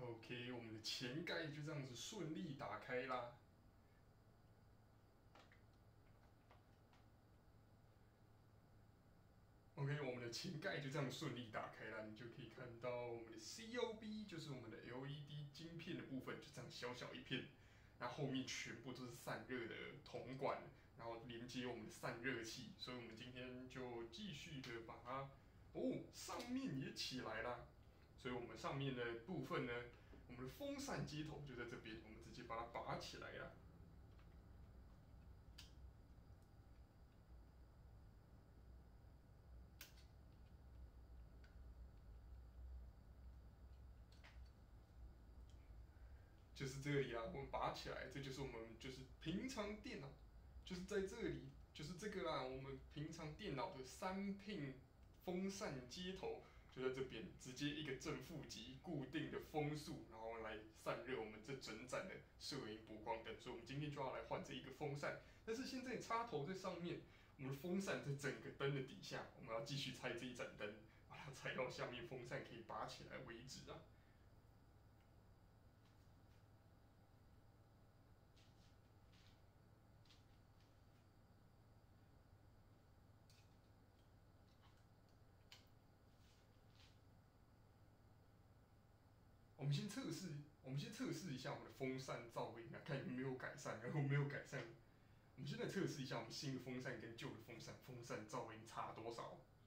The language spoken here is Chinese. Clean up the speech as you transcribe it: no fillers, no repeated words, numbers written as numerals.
OK，我们的前盖就这样子顺利打开啦。OK，我们的前盖就这样顺利打开了，你就可以看到我们的 COB，就是我们的 LED 晶片的部分，就这样小小一片。那后面全部都是散热的铜管，然后连接我们的散热器，所以我们今天就继续的把它，上面也起来啦。所以我们上面的部分呢，我们的风扇接头就在这边，我们直接把它拔起来了。就是这里啊，我们拔起来，这就是我们就是平常电脑，就是在这里，就是这个啦，我们平常电脑的3pin 风扇接头就在这边，直接一个正负极固定的风速，然后来散热我们这整盏的摄影补光灯。所以我们今天就要来换这一个风扇，但是现在插头在上面，我们的风扇在整个灯的底下，我们要继续拆这一盏灯，把它拆到下面风扇可以拔起来为止啊。我们先测试一下我们的风扇噪音啊，看有没有改善。然后没有改善，我们现在测试一下我们新的风扇跟旧的风扇噪音差多少。